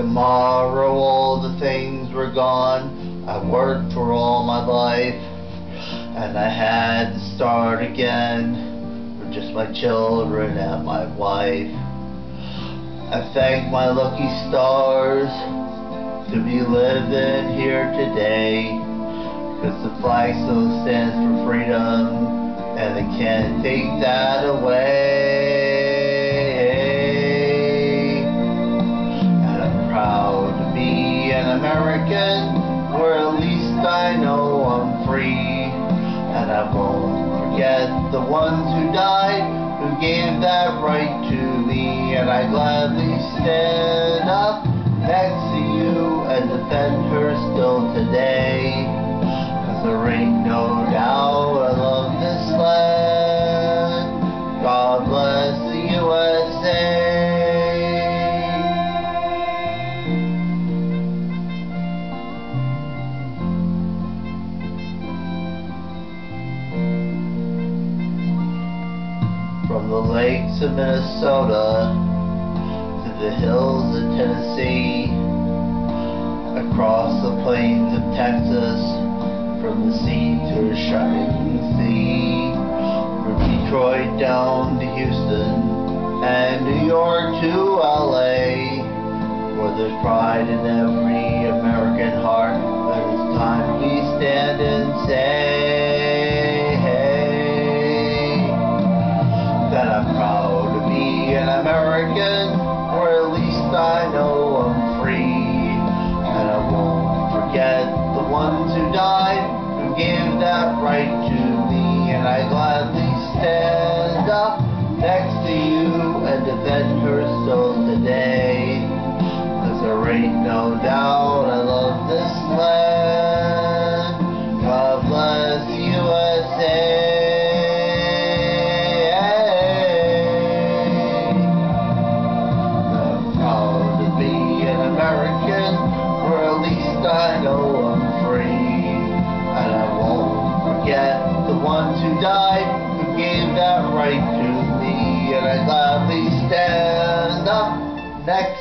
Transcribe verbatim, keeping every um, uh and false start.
tomorrow all the things were gone. I worked for all my life, and I had to start again for just my children and my wife. I thank my lucky stars to be living here today, because the flag still stands for freedom, and they can't take that away. And I'm proud to be an American, where at least I know I'm free. And I won't forget the ones who died, who gave that right to me. And I gladly stand up next to you and defend her still today. 'Cause there ain't no doubt I love this land. God bless the U S A. From the lakes of Minnesota to the hills of Tennessee, across the plains of Texas, from the sea to the shining sea, from Detroit down to Houston and New York to L A, where there's pride in every American heart. But it's time we stand and say, hey, that I'm proud to be an American, or at least I know I'm free. And I won't forget the ones who died, who gave that right to me. And I gladly stand up next to you and defend her still today. 'Cause there ain't no doubt I love this land. God bless the U S A. I'm proud to be an American, or at least I know I'm free. And I won't forget the ones who died, who gave that right to me. And I gladly stand up next